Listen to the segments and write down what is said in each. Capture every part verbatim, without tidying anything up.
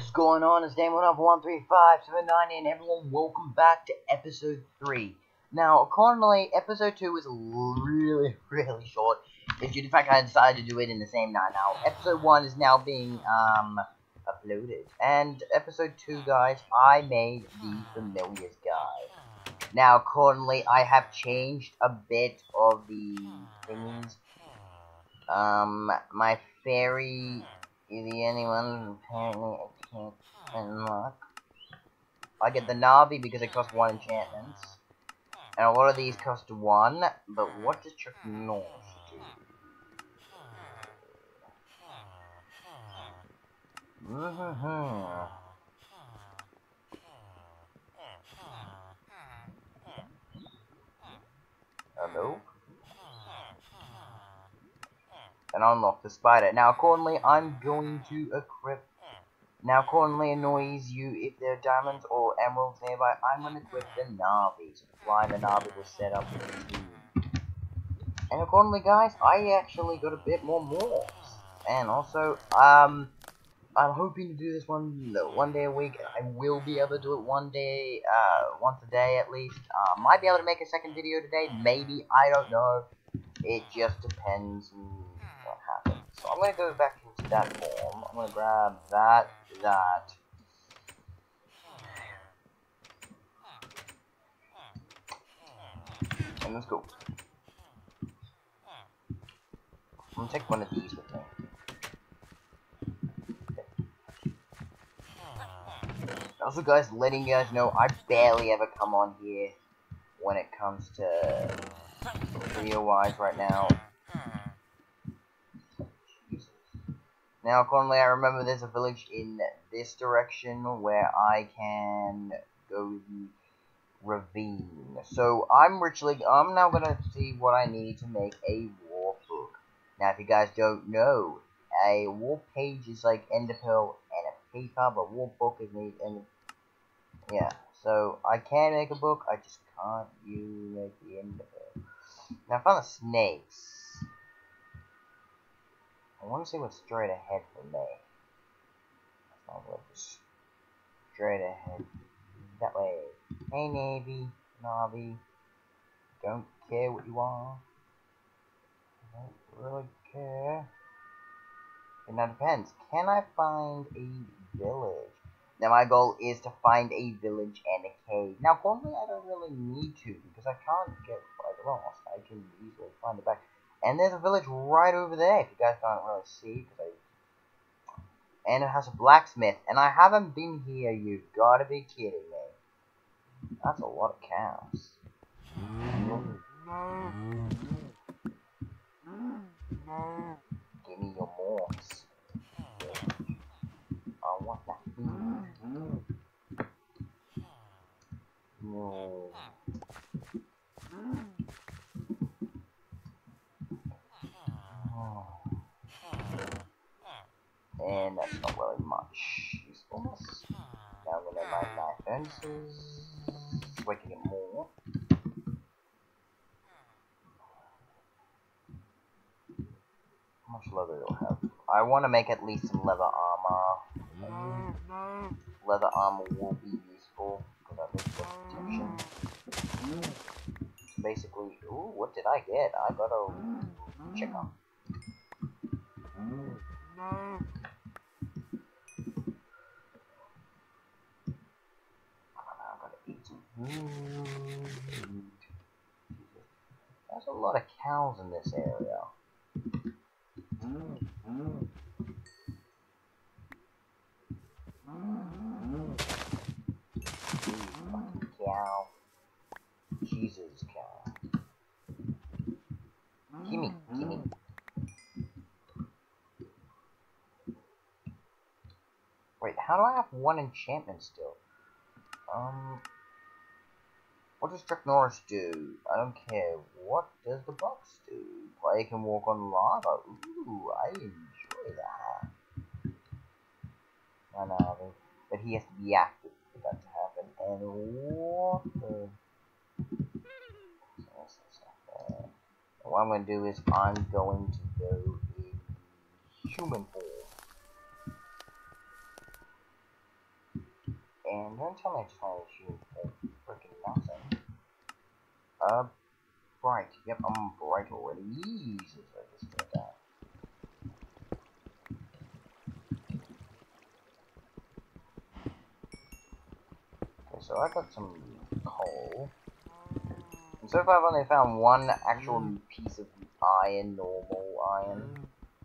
What's going on? It's Damon of one three five seven nine, and everyone, welcome back to episode three. Now, accordingly, episode two is really, really short. It's due to the fact I decided to do it in the same night now. Episode one is now being um uploaded, and episode two, guys, I made the Familiars guy. Now, accordingly, I have changed a bit of the things. Um, my fairy is the only one apparently I can't unlock. I get the Navi because it costs one enchantment, and a lot of these cost one. But what does Chuck Norris do? Mm-hmm. Hello? And unlock the spider. Now, accordingly, I'm going to equip. Now, accordingly, annoys you if there are diamonds or emeralds nearby. I'm going to equip the Navi. So the flying the Navi was set up for the team. And accordingly, guys, I actually got a bit more morphs. And also, um, I'm hoping to do this one one day a week. I will be able to do it one day, uh, once a day at least. Uh, might be able to make a second video today, maybe. I don't know. It just depends on what happens. So I'm gonna go back into that form. I'm gonna grab that, that. And let's go. I'm gonna take one of these with me. Also, guys, letting you guys know, I barely ever come on here when it comes to video-wise right now. Jesus. Now, accordingly, I remember there's a village in this direction where I can go the ravine. So I'm richly, I'm now gonna see what I need to make a war book. Now, if you guys don't know, a war page is like ender pearl and a paper, but war book is made and yeah. So I can make a book, I just can't use make the ender pearl. Now I found the snakes. I want to see what's straight ahead for me. I'll go just straight ahead that way. Hey Navy, Navi, don't care what you are. I don't really care. It now depends. Can I find a village? Now my goal is to find a village and a cave. Now formally I don't really need to because I can't get quite lost. I can easily find it back. And there's a village right over there if you guys can't really see. Cause I... And it has a blacksmith. And I haven't been here, you've gotta be kidding me. That's a lot of cows. Give me your morphs. I want that food. No. And that's not really much usefulness. Now I'm gonna make my fences. So I can get more. How much leather do I have? I want to make at least some leather armor. Leather armor will be useful because that makes less protection. So basically, ooh, what did I get? I got a chicken. I gotta eat some food. There's a lot of cows in this area. Fucking cow. Jesus, cow. Gimme, gimme. Wait, how do I have one enchantment still? Um, what does Chuck Norris do? I don't care. What does the box do? Player can walk on lava. Ooh, I enjoy that. I know, but he has to be active for that to happen. And what the... What I'm going to do is I'm going to go in human form. And don't tell me I just wanted to shoot for freaking nothing. Uh, bright. Yep, I'm bright already. Jesus, I just did that. Okay, so I got some coal. And so far I've only found one actual piece of iron, normal iron.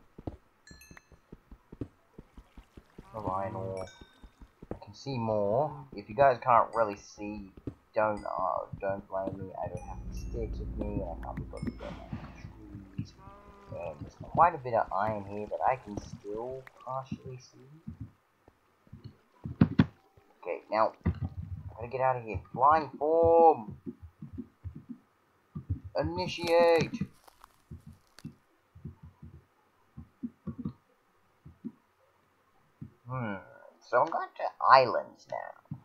Of iron ore. I can see more. If you guys can't really see, don't uh, don't blame me. I don't have any sticks with me, and I can't be bothered to go down the trees. And there's quite a bit of iron here that I can still partially see. Okay, now I gotta get out of here. Flying form. Initiate. Hmm. So I'm going to islands now.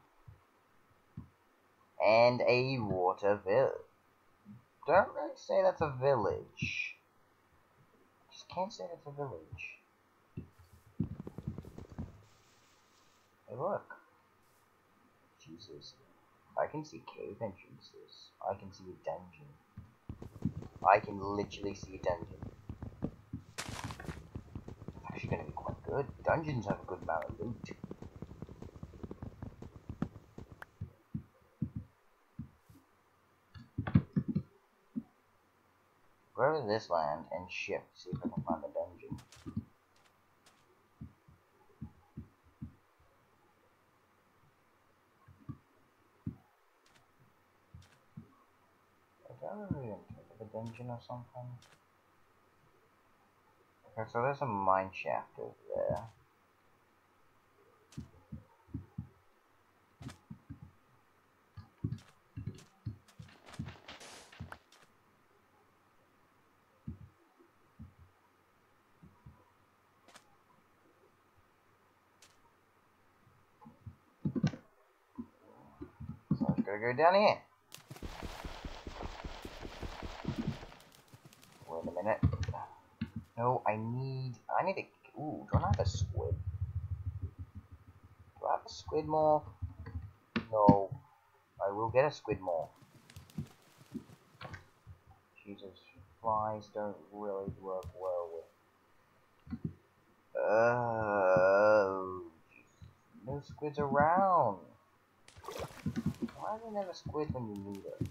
And a water village. Don't really say that's a village. Just can't say that's a village. Hey, look. Jesus. I can see cave entrances. I can see a dungeon. I can literally see a dungeon. It's actually going to be quite good. Dungeons have a good amount of loot. Go to this land and shift, see if I can find the dungeon. Is that really on top of a dungeon or something? Okay, so there's a mine shaft over there. So I just gotta go down here. Wait a minute. No, I need... I need a... Ooh, do I have a squid? Do I have a squid more? No. I will get a squid more. Jesus, flies don't really work well with... Oh... No squids around. Why is there never squid when you need it?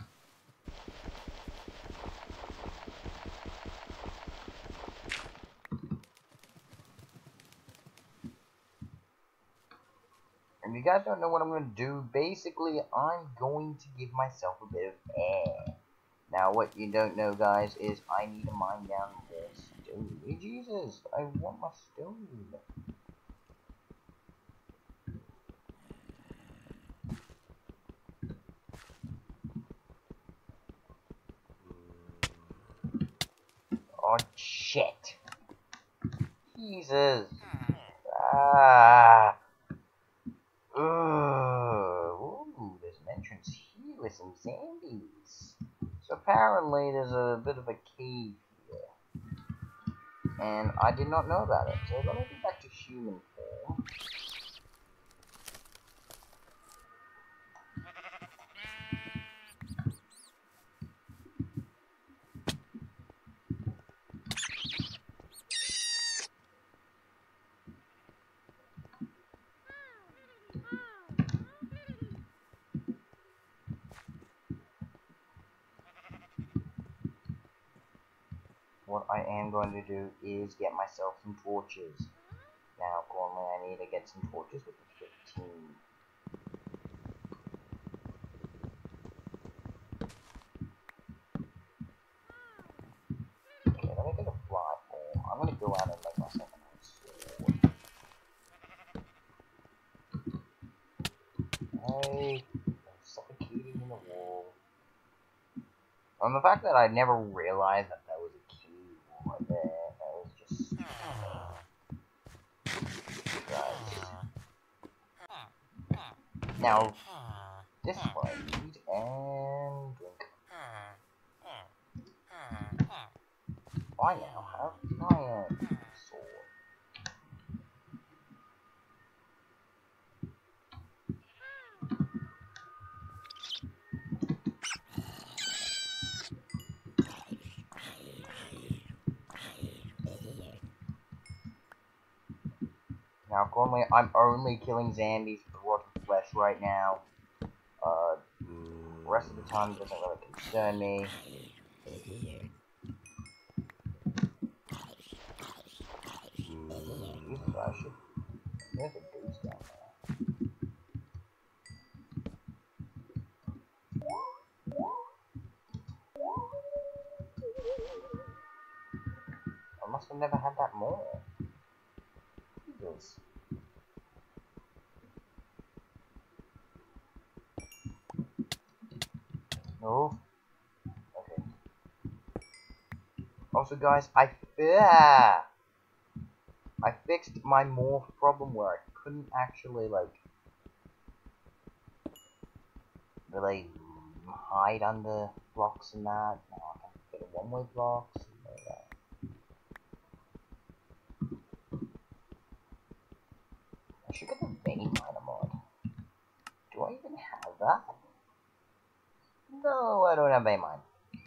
And if you guys don't know what I'm going to do, basically I'm going to give myself a bit of air. Now what you don't know, guys, is I need to mine down more stone. Hey, Jesus, I want my stone. Oh, shit. Jesus. Ah. Ugh. Ooh, there's an entrance here with some zandies. So apparently there's a bit of a cave here. And I did not know about it. So let me get back to human form. What I am going to do is get myself some torches. Now, accordingly, I need to get some torches with the fifteen. Okay, let me get a fly form. I'm going to go out and make myself a nice sword. Hey, I'm suffocating in the wall. And the fact that I never realized that that was a key right there, that was just... Guys. Now, this way, eat and drink. I now have iron sword. Now, currently, I'm only killing zombies with rotten flesh right now. Uh, the rest of the time doesn't really concern me. Jesus, I should. There's a goose down there. I must have never had that more. Jesus. No. Okay. Also, guys, I yeah, I fixed my morph problem where I couldn't actually like really hide under blocks and that. Now I can get a one-way blocks. And like that. I should get the vein miner mod. Do I even have that? No, I don't have vein mine.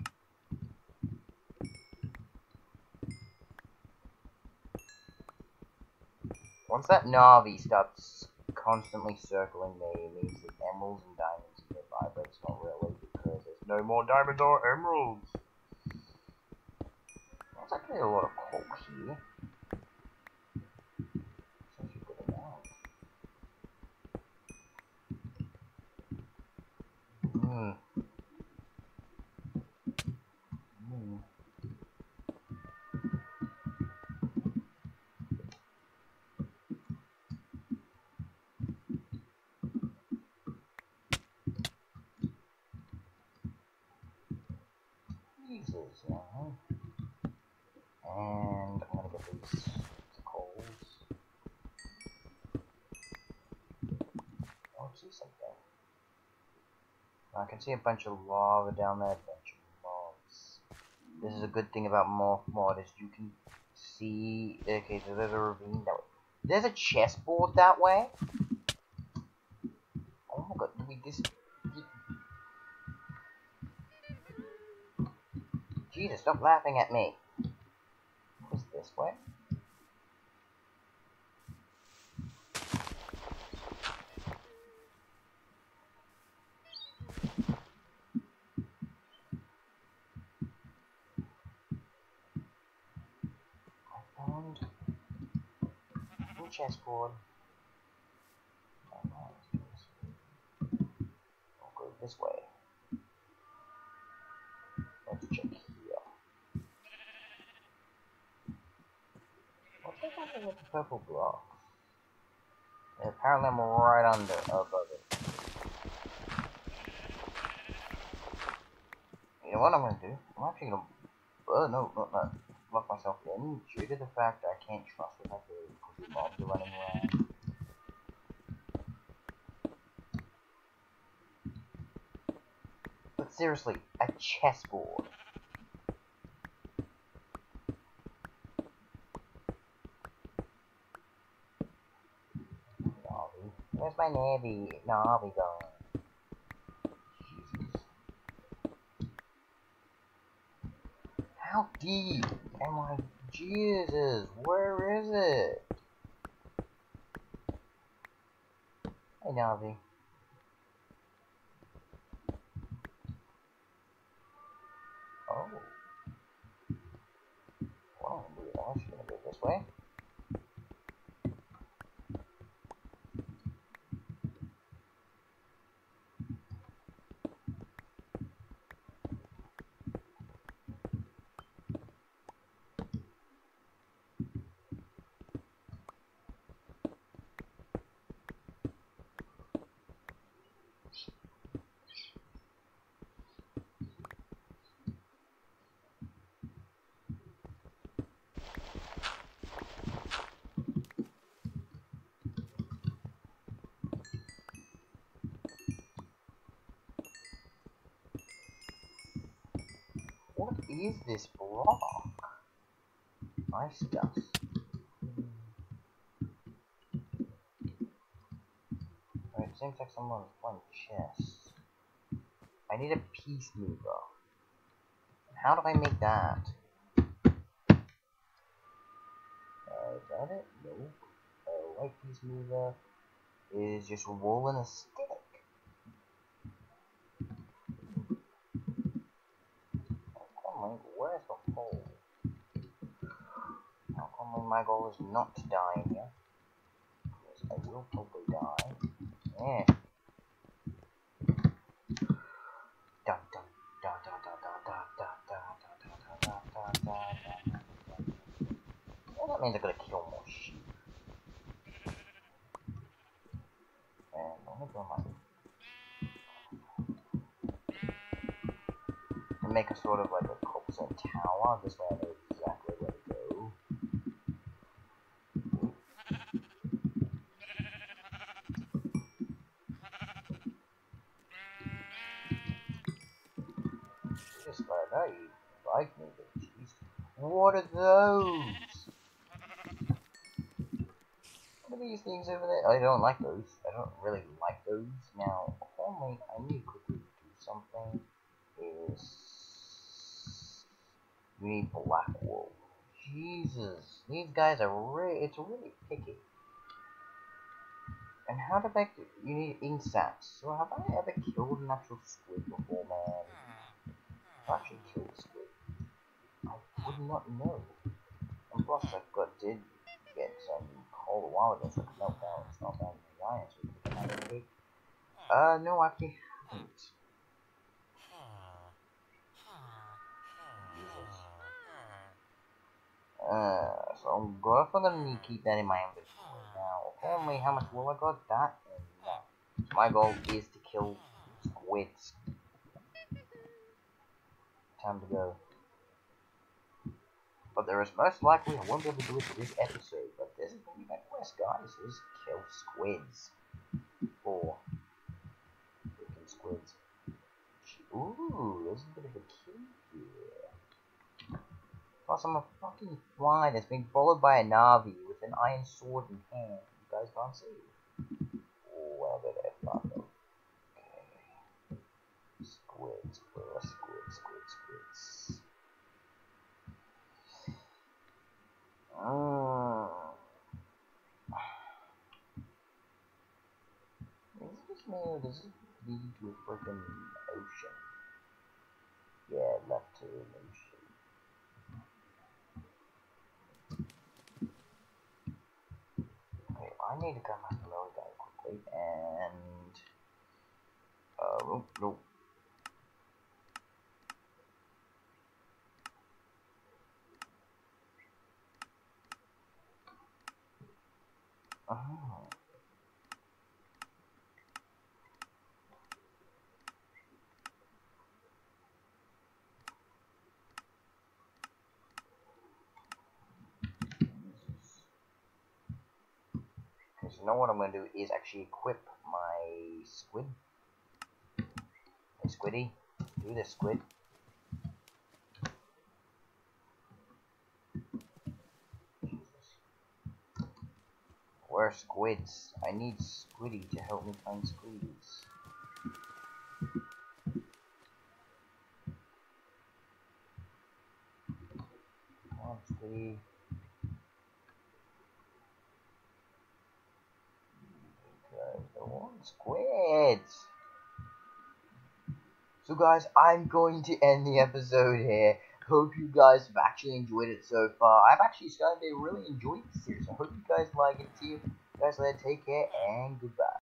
Once that Navi starts constantly circling me, it means that emeralds and diamonds are nearby, but it's not really because there's no more diamonds or emeralds. There's actually a lot of coal here. Such a good amount. Hmm. Hmm. Jesus, yeah. And I'm gonna get these coals. Oh, see something. I can see a bunch of lava down there, a bunch of mobs. This is a good thing about Morph Mod is you can see. Okay, so there's a ravine that way. There's a chessboard that way. Oh my god, did we dis? Jesus, stop laughing at me. What's this way? I found a chessboard. I'll go this way. Let's check here. What's that happening with the purple block? And apparently I'm right under, above it. You know what I'm gonna do? I'm actually gonna, uh, no, not that. Lock myself in due to the fact I can't trust what I do because the mobs are running around. But seriously, a chessboard. Navi. Where's my Navi? Navi going? Jesus. How deep am I? Jesus, where is it? Hey, Navi. Oh. Well, I'm actually gonna go this way. What is this block? Nice stuff. It seems like someone's playing chess. I need a peace mover. How do I make that? Uh, is that it? No. Oh, right piece mover is just rolling a stick. Oh, where's the hole? Now, only my goal is not to die here. Because I will probably die. Yeah. Da da da da da da da da da da da da da da. Well, that means I gotta kill more sheep. And I'm gonna go my and make a sort of like a cobblestone tower. This way I know exactly where to go. Just like that, you like me, but jeez. What are those? What are these things over there? I don't like those. I don't really like those. Now, only I need to quickly do something is we need black wool. Jesus, these guys are really, it's really picky. And how to make, you need insects. So have I ever killed an actual squid before, man? I've actually killed a squid. I would not know. And plus, I got, did get some coal a while ago, so I could melt down, it's not down the iron, so we can have a cake. Uh, no, I actually haven't. Jesus. Uh, so I'm definitely gonna need to keep that in my inventory. Now, only how much will I got? That and that. So my goal is to kill squids. Time to go. But there is most likely I won't be able to do it for this episode. But this is gonna be my quest, guys. Is kill squids. Four. Freaking squids. Ooh, there's a bit of a key here. Plus, I'm a fucking fly that's being followed by a Navi with an iron sword in hand. You guys can't see. Oh, I better fuck them. Okay. Squids, where are squids, squids, squids? Mm. Is this me or does it lead to a freaking ocean? Yeah, left to an ocean. Okay, I need to come back below that quickly and uh oh, no. Oh. Okay, so now what I'm gonna do is actually equip my squid. Hey Squiddy, do this squid. Where are squids? I need Squiddy to help me find squiddies. Come on, Squiddy. Guys, I want squids. So guys, I'm going to end the episode here. Hope you guys have actually enjoyed it so far. I've actually started to really enjoy this series. I hope you guys like it too. Guys, let take care and goodbye.